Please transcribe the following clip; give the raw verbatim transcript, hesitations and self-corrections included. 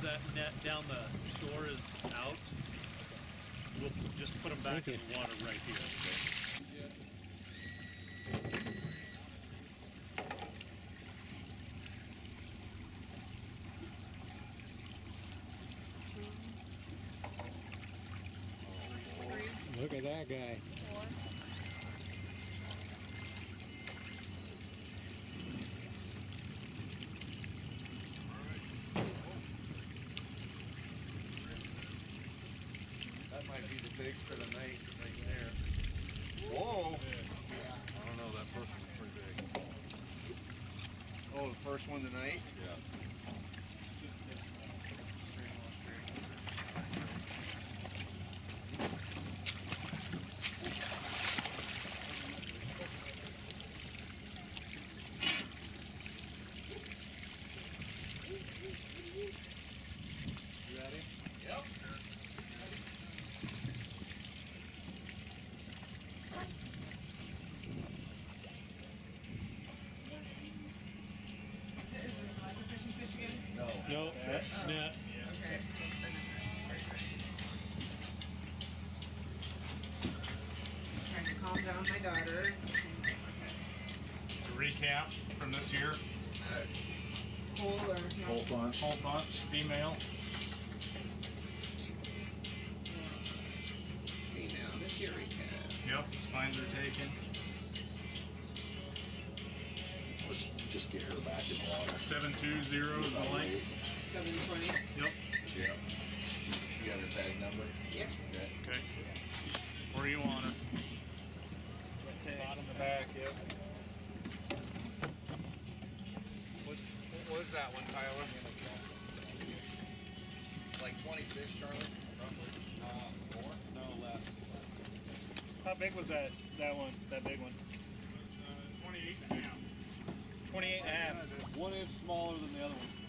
that net down the shore is out, we'll just put them back in the water right here. Look at that guy. Four. That might be the big for the night right there. Whoa! Yeah. I don't know, that first one's pretty big. Oh, the first one tonight? Yeah. You ready? Yep. Is this like a fishing fish again? No. No, net. net. Okay. Trying to calm down my daughter. To recap from this year, Uh, whole or no? Whole bunch. whole bunch, female. Female. This year recap. Yep, the spines are taken. Let's just get her back in the water. seven two zero is the length. seven twenty. Yep. Yep. You got her tag number? Yep. Okay. Okay. Where do you want her? Bottom the back, yep. What, what was that one, Tyler? Like twenty fish, Charlie? Roughly. Uh, more? No, less. How big was that, that one, that big one? Uh, twenty-eight and a half. twenty-eight and a half. One inch smaller than the other one.